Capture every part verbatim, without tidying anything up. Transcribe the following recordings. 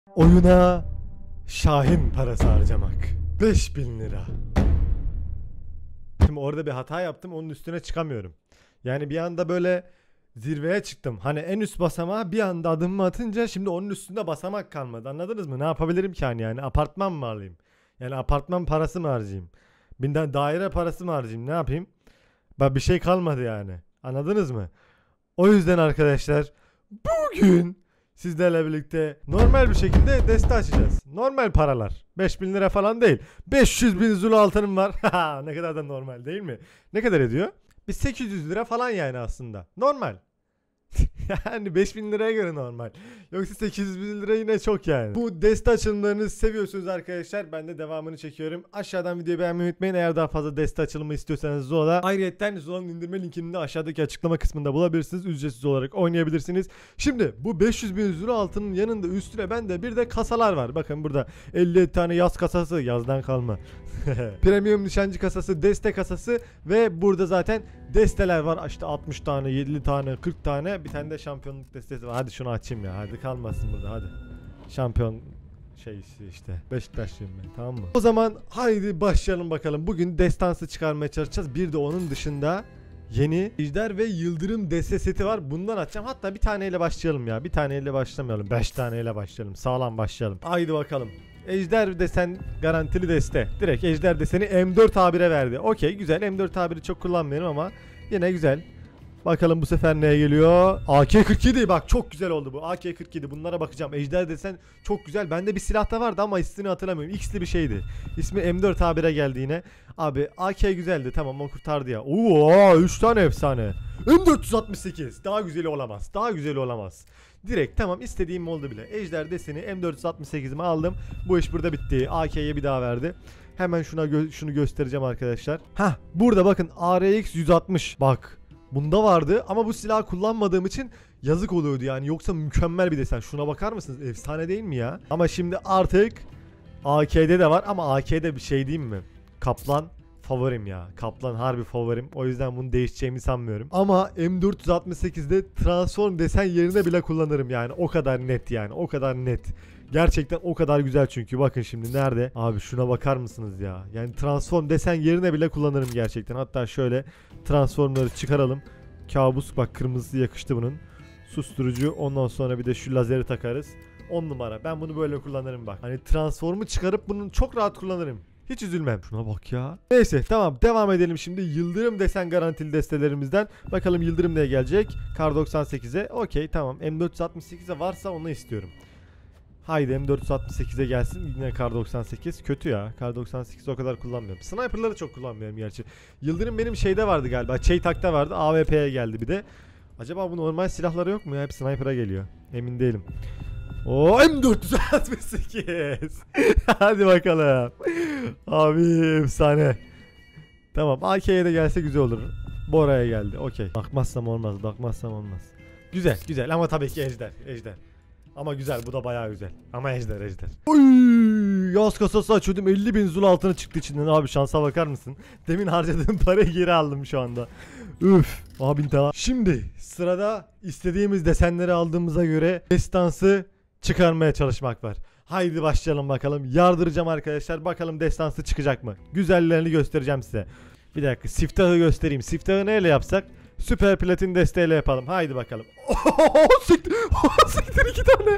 Oyuna Şahin parası harcamak. beş bin lira. Şimdi orada bir hata yaptım, onun üstüne çıkamıyorum. Yani bir anda böyle zirveye çıktım. Hani en üst basamağa bir anda adımımı atınca şimdi onun üstünde basamak kalmadı. Anladınız mı? Ne yapabilirim ki hani yani? Apartman mı alayım? Yani apartman parası mı harcayayım? Binden daire parası mı harcayayım? Ne yapayım? Bak bir şey kalmadı yani. Anladınız mı? O yüzden arkadaşlar bugün sizlerle birlikte normal bir şekilde deste açacağız. Normal paralar. beş bin lira falan değil. beş yüz bin Zulu altınım var. Ne kadar da normal değil mi? Ne kadar ediyor? Bir sekiz yüz lira falan yani aslında. Normal. Yani beş bin liraya göre normal. Yoksa sekiz yüz bin lira yine çok yani. Bu deste açılımlarını seviyorsunuz arkadaşlar. Ben de devamını çekiyorum. Aşağıdan videoyu beğenmeyi unutmayın. Eğer daha fazla deste açılımı istiyorsanız Zula'da. Ayrıca Zula'nın indirme linkini de aşağıdaki açıklama kısmında bulabilirsiniz. Ücretsiz olarak oynayabilirsiniz. Şimdi bu beş yüz bin Zula altının yanında üstüne bende bir de kasalar var. Bakın burada elli tane yaz kasası. Yazdan kalma. Premium nişancı kasası, deste kasası ve burada zaten desteler var. İşte altmış tane, yedi tane, kırk tane. Bir tane de şampiyonluk destesi var. Hadi şunu açayım ya. Hadi kalmasın burada hadi. Şampiyon şeysi işte. Beşiktaşlıyım ben, tamam mı? O zaman haydi başlayalım bakalım. Bugün destansı çıkarmaya çalışacağız. Bir de onun dışında yeni Ejder ve Yıldırım deste seti var. Bundan açacağım. Hatta bir taneyle başlayalım ya. Bir taneyle başlamayalım. Beş taneyle başlayalım. Sağlam başlayalım. Haydi bakalım. Ejder desen garantili deste. Direkt Ejder deseni M dört A bir'e verdi. Okey güzel. M dört A bir'i çok kullanmıyorum ama yine güzel. Bakalım bu sefer neye geliyor? A K kırk yedi, bak çok güzel oldu bu. A K kırk yedi, bunlara bakacağım. Ejder desen çok güzel. Bende bir silah da vardı ama ismini hatırlamıyorum. X'li bir şeydi. İsmi M dört A bir'e geldi yine. Abi A K güzeldi, tamam o kurtardı ya. Oo üç tane efsane. M dört yüz altmış sekiz daha güzeli olamaz. Daha güzeli olamaz. Direkt tamam, istediğim oldu bile. Ejder deseni M dört yüz altmış sekiz'imi aldım. Bu iş burada bitti. A K'ye bir daha verdi. Hemen şuna gö şunu göstereceğim arkadaşlar. Hah burada bakın A R X yüz altmış. Bak bunda vardı ama bu silahı kullanmadığım için yazık oluyordu yani. Yoksa mükemmel bir desen. Şuna bakar mısınız? Efsane değil mi ya? Ama şimdi artık A K'de de var ama A K'de bir şey diyeyim mi? Kaplan favorim ya. Kaplan harbi favorim. O yüzden bunu değişeceğimi sanmıyorum. Ama M dört yüz altmış sekiz'de transform desen yerine bile kullanırım yani. O kadar net yani. O kadar net. Gerçekten o kadar güzel çünkü. Bakın şimdi nerede? Abi şuna bakar mısınız ya? Yani transform desen yerine bile kullanırım gerçekten. Hatta şöyle transformları çıkaralım. Kabus bak, kırmızısı yakıştı bunun. Susturucu, ondan sonra bir de şu lazeri takarız. on numara. Ben bunu böyle kullanırım bak. Hani transformu çıkarıp bunu çok rahat kullanırım. Hiç üzülmem. Şuna bak ya. Neyse tamam, devam edelim şimdi. Yıldırım desen garantili destelerimizden. Bakalım Yıldırım neye gelecek? Kar doksan sekiz'e. Okey tamam. M dört yüz altmış sekiz'e varsa onu istiyorum. Haydi M dört yüz altmış sekiz'e gelsin. Yine Kar doksan sekiz. Kötü ya. Kar doksan sekiz o kadar kullanmıyorum. Sniper'ları çok kullanmıyorum gerçi. Yıldırım benim şeyde vardı galiba. Çeytak'ta vardı. A W P'ye geldi bir de. Acaba bu normal silahları yok mu ya? Hep sniper'a geliyor. Emin değilim. O M dört yüz altmış sekiz. Hadi bakalım. Abi efsane. Tamam, A K'ye de gelse güzel olur. Bora'ya geldi. Okey. Bakmazsam olmaz. Bakmazsam olmaz. Güzel güzel ama tabii ki Ejder. Ejder. Ama güzel, bu da bayağı güzel. Ama Ejder Ejder. Oy, yaz kasası açıyordum. elli bin Zul altına çıktı içinden. Abi şansa bakar mısın? Demin harcadığım parayı geri aldım şu anda. Üf. Abi tamam. Şimdi sırada istediğimiz desenleri aldığımıza göre destansı çıkarmaya çalışmak var. Haydi başlayalım bakalım. Yardıracağım arkadaşlar. Bakalım destansı çıkacak mı? Güzellerini göstereceğim size. Bir dakika siftahı göstereyim. Siftahı neyle yapsak? Süper platin desteğiyle yapalım. Haydi bakalım. Oha siktir. Oha siktir iki tane.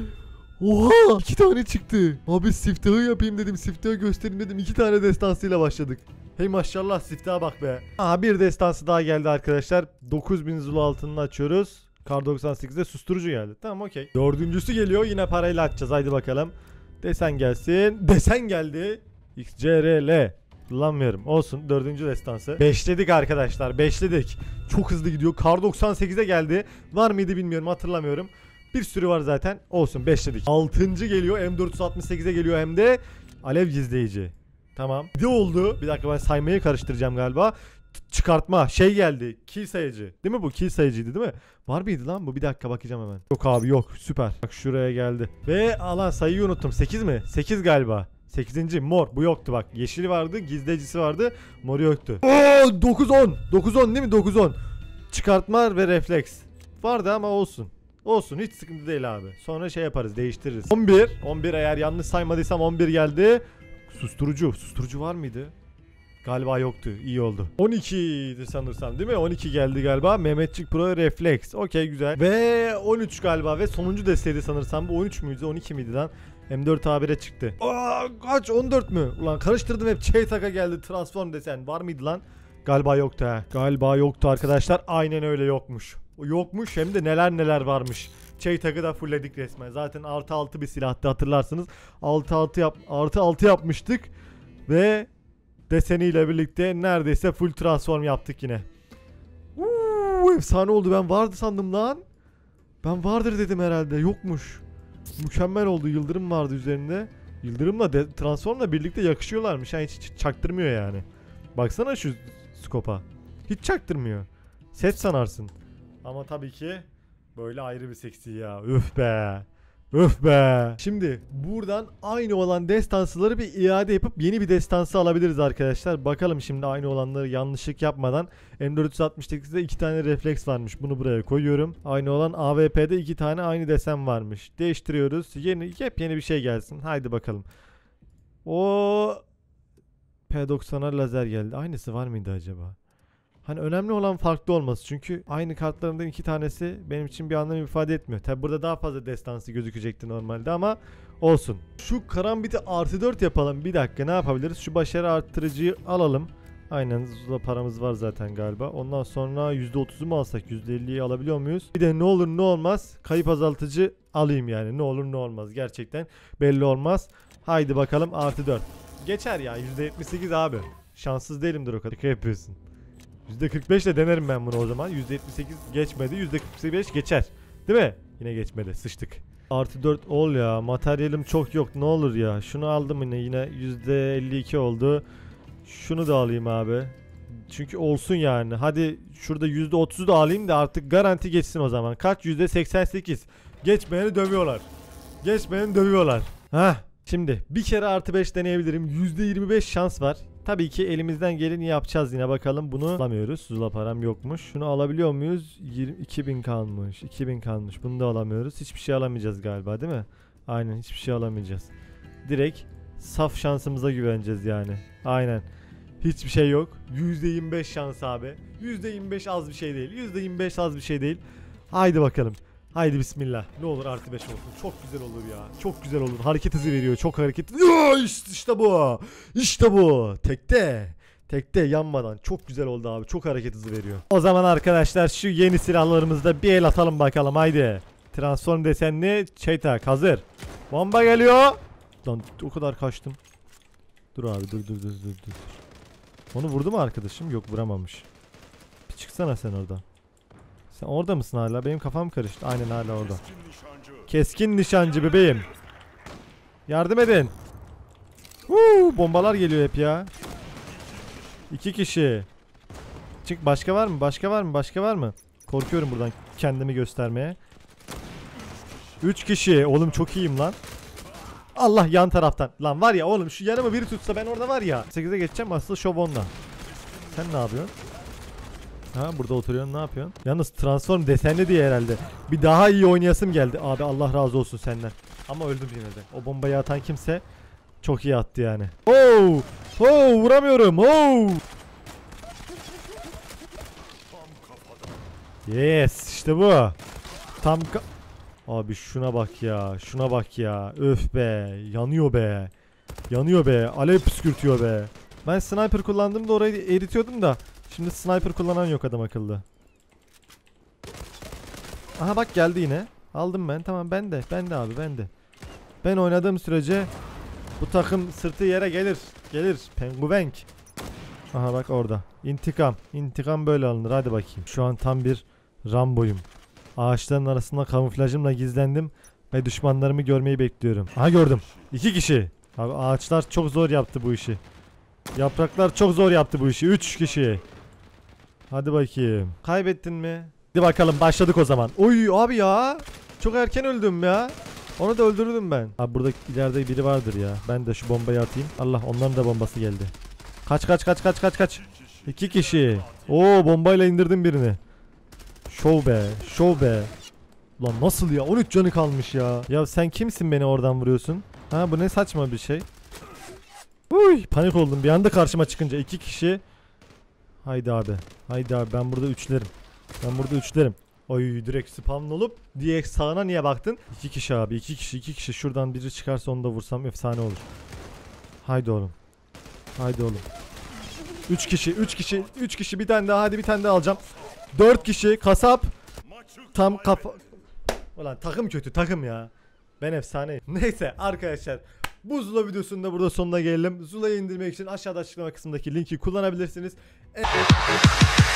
Oha iki tane çıktı. Abi siftahı yapayım dedim. Siftahı göstereyim dedim. İki tane destansıyla başladık. Hey maşallah siftaha bak be. Aha bir destansı daha geldi arkadaşlar. dokuz bin Zulu altınını açıyoruz. Kar doksan sekiz'de susturucu geldi. Tamam okey. Dördüncüsü geliyor. Yine parayla açacağız. Haydi bakalım. Desen gelsin. Desen geldi. X C R L. Kullanmıyorum. Olsun. Dördüncü destansı. Beşledik arkadaşlar. Beşledik. Çok hızlı gidiyor. Kar doksan sekiz'e geldi. Var mıydı bilmiyorum. Hatırlamıyorum. Bir sürü var zaten. Olsun. Beşledik. Altıncı geliyor. M dört yüz altmış sekiz'e geliyor hem de. Alev gizleyici. Tamam. Bir de oldu. Bir dakika ben saymayı karıştıracağım galiba. Çıkartma şey geldi, kill sayıcı değil mi bu? Kill sayıcıydı değil mi? Var mıydı lan bu? Bir dakika bakacağım hemen. Yok abi yok, süper. Bak şuraya geldi. Ve alan sayıyı unuttum. sekiz mi? sekiz galiba. sekizinci mor, bu yoktu bak. Yeşili vardı, gizleyicisi vardı, moru yoktu. Oo dokuz on. dokuz on değil mi? dokuz on. Çıkartma ve refleks. Vardı ama olsun. Olsun, hiç sıkıntı değil abi. Sonra şey yaparız, değiştiririz. on bir. on bir, eğer yanlış saymadıysam on bir geldi. Susturucu. Susturucu var mıydı? Galiba yoktu. İyi oldu. on ikiydi sanırsam değil mi? on iki geldi galiba. Mehmetçik Pro Reflex. Okey, güzel. Ve on üç galiba ve sonuncu desteydi sanırsam. Bu on üç müydü? on iki miydi lan? M dört A bir'e çıktı. Aa, kaç? on dört mü? Ulan karıştırdım hep. Çeytaka geldi. Transform desen. Var mıydı lan? Galiba yoktu ha. Galiba yoktu arkadaşlar. Aynen öyle, yokmuş. Yokmuş, hem de neler neler varmış. Çeytak'ı da fullledik resmen. Zaten artı altı bir silahtı, hatırlarsınız. Artı altı yap artı altı yapmıştık ve deseniyle birlikte neredeyse full transform yaptık yine. Uuu, efsane oldu. Ben vardı sandım lan. Ben vardır dedim herhalde. Yokmuş. Mükemmel oldu. Yıldırım vardı üzerinde. Yıldırımla de transformla birlikte yakışıyorlarmış. Yani hiç, hiç çaktırmıyor yani. Baksana şu skopa. Hiç çaktırmıyor. Set sanarsın. Ama tabii ki böyle ayrı bir seksi ya. Üf be. Öf be. Şimdi buradan aynı olan destansıları bir iade yapıp yeni bir destansı alabiliriz arkadaşlar. Bakalım şimdi aynı olanları yanlışlık yapmadan. M dört yüz altmış sekizde iki tane refleks varmış. Bunu buraya koyuyorum. Aynı olan A W P'de iki tane aynı desen varmış. Değiştiriyoruz. Yeni, yepyeni bir şey gelsin. Haydi bakalım. O P doksan'a lazer geldi. Aynısı var mıydı acaba? Hani önemli olan farklı olması. Çünkü aynı kartlarından iki tanesi benim için bir anlam ifade etmiyor. Tabi burada daha fazla destansı gözükecekti normalde ama olsun. Şu karambiti artı dört yapalım. Bir dakika, ne yapabiliriz? Şu başarı arttırıcıyı alalım. Aynen, Zula paramız var zaten galiba. Ondan sonra yüzde otuzu mu alsak? yüzde elliyi alabiliyor muyuz? Bir de ne olur ne olmaz kayıp azaltıcı alayım yani. Ne olur ne olmaz. Gerçekten belli olmaz. Haydi bakalım, artı dört. Geçer ya, yüzde yetmiş sekiz abi. Şanssız değilimdir o kadar. Şaka yapıyorsun. yüzde kırk beş ile denerim ben bunu o zaman. yüzde yetmiş sekiz geçmedi. yüzde kırk beş geçer. Değil mi? Yine geçmedi. Sıçtık. Artı dört ol ya. Materyalim çok yok. Ne olur ya. Şunu aldım yine. Yine yüzde elli iki oldu. Şunu da alayım abi. Çünkü olsun yani. Hadi şurada yüzde otuzu da alayım da artık garanti geçsin o zaman. Kaç? yüzde seksen sekiz. Geçmeyeni dövüyorlar. Geçmeyeni dövüyorlar. Hah. Şimdi bir kere artı beş deneyebilirim. yüzde yirmi beş şans var. Tabii ki elimizden geleni yapacağız yine, bakalım. Bunu alamıyoruz. Zula param yokmuş. Şunu alabiliyor muyuz? yirmi iki bin kalmış. iki bin kalmış. Bunu da alamıyoruz. Hiçbir şey alamayacağız galiba, değil mi? Aynen, hiçbir şey alamayacağız. Direkt saf şansımıza güveneceğiz yani. Aynen. Hiçbir şey yok. yüzde yirmi beş şans abi. yüzde yirmi beş az bir şey değil. yüzde yirmi beş az bir şey değil. Haydi bakalım. Haydi bismillah. Ne olur artı beş olsun. Çok güzel olur ya. Çok güzel olur. Hareket hızı veriyor. Çok hareket. İşte, işte bu. İşte bu. Tekte. Tekte yanmadan. Çok güzel oldu abi. Çok hareket hızı veriyor. O zaman arkadaşlar şu yeni silahlarımızda bir el atalım bakalım. Haydi. Transform desenli Çeytak hazır. Bomba geliyor. Lan o kadar kaçtım. Dur abi, dur dur dur dur dur. Onu vurdu mu arkadaşım? Yok, vuramamış. Bir çıksana sen oradan. Sen orada mısın hala? Benim kafam karıştı. Aynen, hala orada. Keskin nişancı bebeğim. Yardım edin. Huu, bombalar geliyor hep ya. İki kişi. Çık, başka var mı? Başka var mı? Başka var mı? Korkuyorum buradan kendimi göstermeye. Üç kişi. Oğlum çok iyiyim lan. Allah, yan taraftan. Lan var ya oğlum, şu yanımı biri tutsa ben orada var ya. sekize geçeceğim, asıl şov ondan. Sen ne yapıyorsun? Ha, burada oturuyorsun, ne yapıyorsun? Yalnız transform desenli diye herhalde. Bir daha iyi oynayasım geldi. Abi Allah razı olsun senden. Ama öldüm yine de. O bombayı atan kimse çok iyi attı yani. Oh! Oh! Vuramıyorum. Oh! Yes! İşte bu. Tam ka Abi şuna bak ya. Şuna bak ya. Öf be. Yanıyor be. Yanıyor be. Alev püskürtüyor be. Ben sniper kullandığımda orayı eritiyordum da. Şimdi sniper kullanan yok adam akıllı. Aha bak, geldi yine. Aldım ben. Tamam, ben de. Ben de abi, ben de. Ben oynadığım sürece bu takım sırtı yere gelir. Gelir. Penguvenk. Aha bak orada. İntikam. İntikam böyle alınır. Hadi bakayım. Şu an tam bir Rambo'yum. Ağaçların arasında kamuflajımla gizlendim ve düşmanlarımı görmeyi bekliyorum. Aha, gördüm. İki kişi. Abi ağaçlar çok zor yaptı bu işi. Yapraklar çok zor yaptı bu işi. Üç kişi. Hadi bakayım. Kaybettin mi? Hadi bakalım, başladık o zaman. Oy abi ya. Çok erken öldüm ya. Onu da öldürdüm ben. Abi burada ileride biri vardır ya. Ben de şu bombayı atayım. Allah, onların da bombası geldi. Kaç kaç kaç kaç kaç kaç. İki kişi. Oo, bombayla indirdim birini. Şov be. Şov be. Lan nasıl ya? on üç canı kalmış ya. Ya sen kimsin beni oradan vuruyorsun? Ha bu ne saçma bir şey. Uy panik oldum bir anda karşıma çıkınca iki kişi. Haydi abi. Haydi abi ben burada üçlerim. Ben burada üçlerim. Oy direkt spamlı olup diye sağına niye baktın? İki kişi abi iki kişi iki kişi şuradan biri çıkarsa onu da vursam efsane olur. Haydi oğlum. Haydi oğlum. Üç kişi üç kişi üç kişi bir tane daha hadi bir tane daha alacağım. Dört kişi kasap. Tam kafa. Ulan takım kötü takım ya. Ben efsaneyim. Neyse arkadaşlar. Bu Zula videosunun da burada sonuna gelelim. Zula'yı indirmek için aşağıda açıklama kısmındaki linki kullanabilirsiniz.